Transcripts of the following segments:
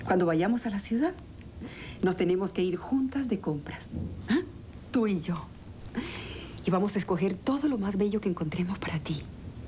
Cuando vayamos a la ciudad, nos tenemos que ir juntas de compras. ¿Ah? Tú y yo. Y vamos a escoger todo lo más bello que encontremos para ti.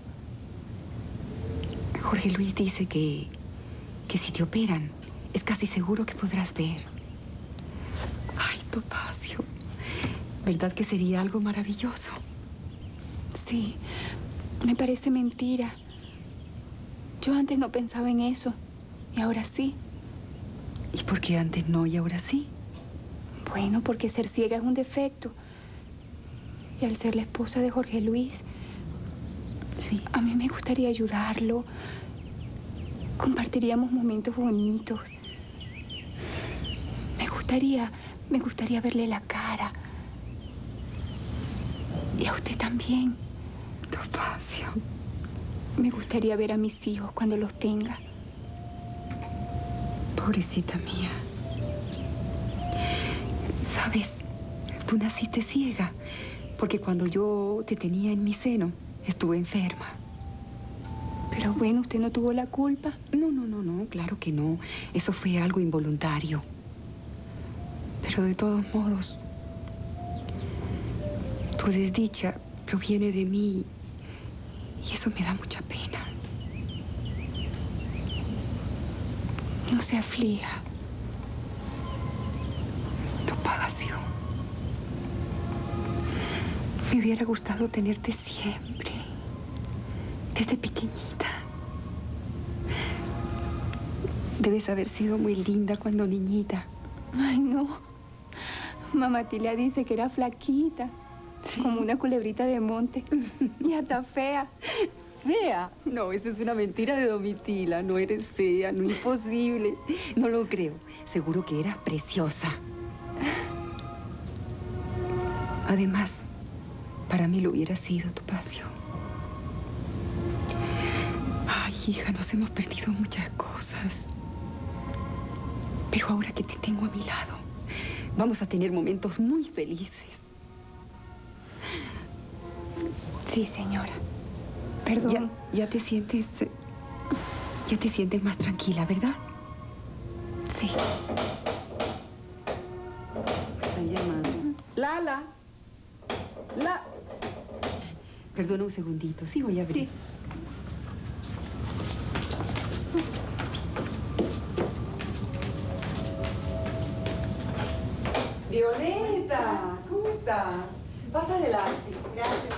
Jorge Luis dice que si te operan, es casi seguro que podrás ver. Ay, Topacio. ¿Verdad que sería algo maravilloso? Sí, me parece mentira. Yo antes no pensaba en eso, y ahora sí. ¿Y por qué antes no y ahora sí? Bueno, porque ser ciega es un defecto. Y al ser la esposa de Jorge Luis, sí, a mí me gustaría ayudarlo. Compartiríamos momentos bonitos. Me gustaría verle la cara. Y a usted también. Topacio. Me gustaría ver a mis hijos cuando los tenga. Pobrecita mía. ¿Sabes? Tú naciste ciega, porque cuando yo te tenía en mi seno, estuve enferma. Pero bueno, ¿usted no tuvo la culpa? No, claro que no. Eso fue algo involuntario. Pero de todos modos, tu desdicha proviene de mí y eso me da mucha pena. No se aflija. Topacio. Me hubiera gustado tenerte siempre, desde pequeñita. Debes haber sido muy linda cuando niñita. Ay, no. Mamá Tilia dice que era flaquita, ¿sí? Como una culebrita de monte. Y hasta fea. ¿Fea? No, eso es una mentira de Domitila. No eres fea, no, imposible. No lo creo. Seguro que eras preciosa. Además, para mí lo hubiera sido, Topacio. Ay, hija, nos hemos perdido muchas cosas. Pero ahora que te tengo a mi lado, vamos a tener momentos muy felices. Sí, señora. Perdón. Ya te sientes más tranquila, ¿verdad? Sí. Están llamando. Lala. Perdona un segundito. Sí, voy a abrir. Sí. Violeta, ¿cómo estás? Pasa adelante. Gracias.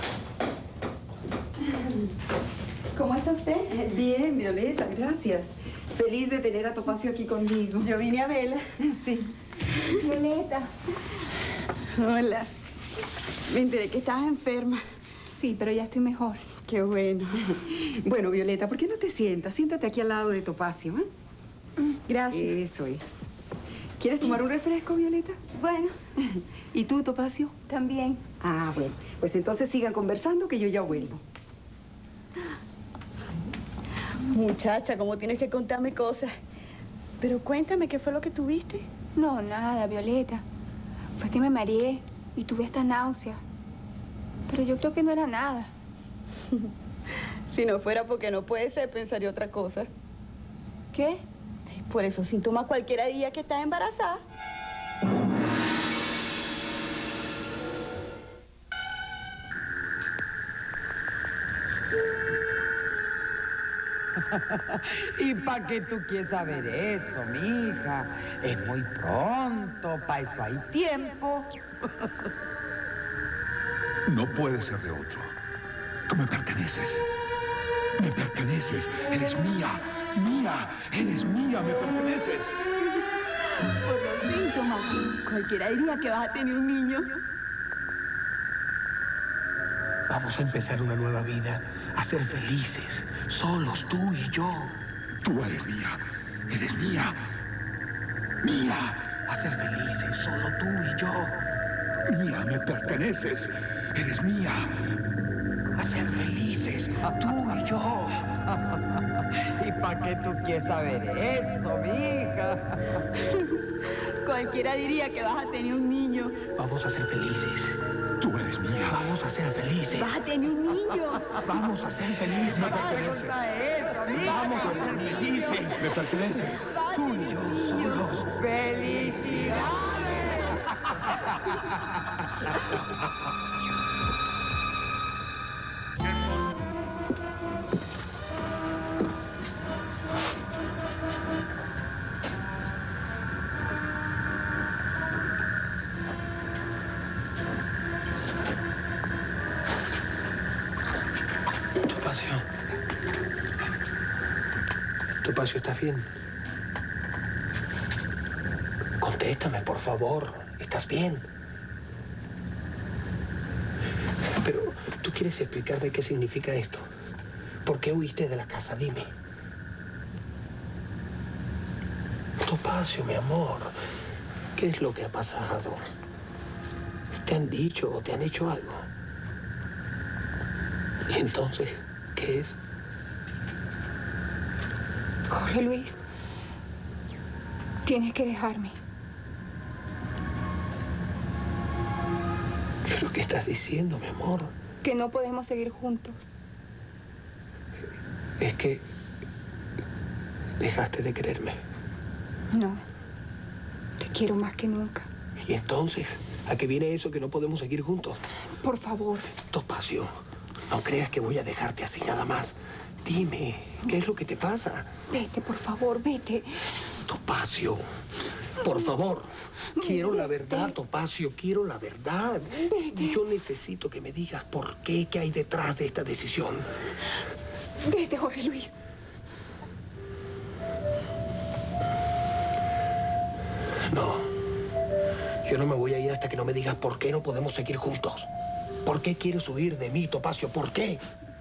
¿Cómo está usted? Bien, Violeta, gracias. Feliz de tener a Topacio aquí conmigo. Yo vine a verla. Sí. Violeta. Hola. Me enteré que estabas enferma. Sí, pero ya estoy mejor. Qué bueno. Bueno, Violeta, ¿por qué no te sientas? Siéntate aquí al lado de Topacio, ¿eh? Gracias. Eso es. ¿Quieres tomar un refresco, Violeta? Bueno. ¿Y tú, Topacio? También. Ah, bueno. Pues entonces sigan conversando que yo ya vuelvo. Muchacha, ¿cómo tienes que contarme cosas? Pero cuéntame, ¿qué fue lo que tuviste? No, nada, Violeta. Fue que me mareé y tuve hasta náusea. Pero yo creo que no era nada. Si no fuera porque no puede ser, pensaría otra cosa. ¿Qué? Por esos síntomas cualquiera diría que estás embarazada. ¿Y para qué tú quieres saber eso, mija? Es muy pronto, para eso hay tiempo. No puede ser de otro. Tú me perteneces. Me perteneces. Eres mía. Mía. Eres mía. Me perteneces. Por los síntomas, cualquiera diría que vas a tener un niño. Vamos a empezar una nueva vida, a ser felices, solos, tú y yo. Tú eres mía. Eres mía. Mía. A ser felices, solo tú y yo. Mía, me perteneces. Eres mía. A ser felices, tú y yo. ¿Y para qué tú quieres saber eso, mija? Cualquiera diría que vas a tener un niño. Vamos a ser felices. Tú eres mía. Vamos a ser felices. Vas a tener un niño. Vamos a ser felices. No te contar eso, Vamos a ser felices. Me perteneces. Tú y yo solos. ¡Felicidades! Topacio. Topacio, ¿estás bien? Contéstame, por favor. ¿Estás bien? Pero, ¿tú quieres explicarme qué significa esto? ¿Por qué huiste de la casa? Dime. Topacio, mi amor. ¿Qué es lo que ha pasado? ¿Te han dicho o te han hecho algo? ¿Y entonces qué es? Jorge Luis, tienes que dejarme. ¿Pero qué estás diciendo, mi amor? Que no podemos seguir juntos. Es que dejaste de quererme. No, te quiero más que nunca. ¿Y entonces a qué viene eso que no podemos seguir juntos? Por favor. Topacio, no creas que voy a dejarte así nada más. Dime, ¿qué es lo que te pasa? Vete, por favor, vete. Topacio, por favor. Quiero la verdad, Topacio, quiero la verdad. Vete. Yo necesito que me digas por qué, qué hay detrás de esta decisión. Vete, Jorge Luis. No, yo no me voy a ir hasta que no me digas por qué no podemos seguir juntos. ¿Por qué quieres huir de mí, Topacio? ¿Por qué?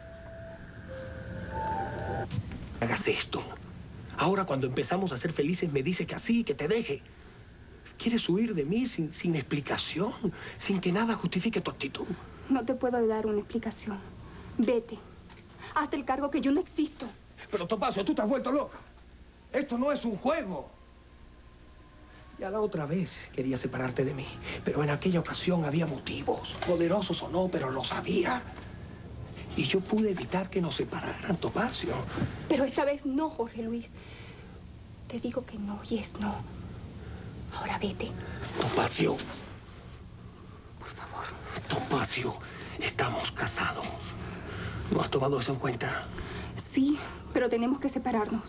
Hagas esto. Ahora, cuando empezamos a ser felices, me dices que así, que te deje. ¿Quieres huir de mí sin explicación? Sin que nada justifique tu actitud. No te puedo dar una explicación. Vete. Hazte el cargo que yo no existo. Pero, Topacio, tú te has vuelto loca. Esto no es un juego. Ya la otra vez quería separarte de mí, pero en aquella ocasión había motivos, poderosos o no, pero los había. Y yo pude evitar que nos separaran, Topacio. Pero esta vez no, Jorge Luis. Te digo que no y es no. Ahora vete. Topacio. Por favor. Topacio, estamos casados. ¿No has tomado eso en cuenta? Sí, pero tenemos que separarnos.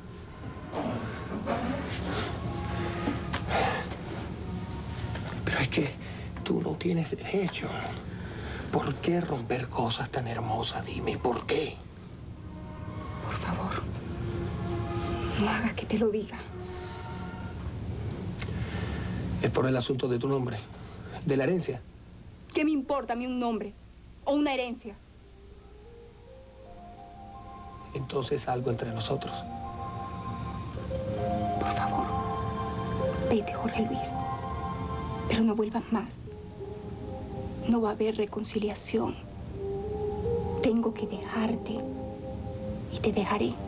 Pero es que tú no tienes derecho. ¿Por qué romper cosas tan hermosas? Dime, ¿por qué? Por favor, no hagas que te lo diga. Es por el asunto de tu nombre, de la herencia. ¿Qué me importa a mí un nombre o una herencia? Entonces algo entre nosotros. Por favor, vete, Jorge Luis. Pero no vuelvas más. No va a haber reconciliación. Tengo que dejarte y te dejaré.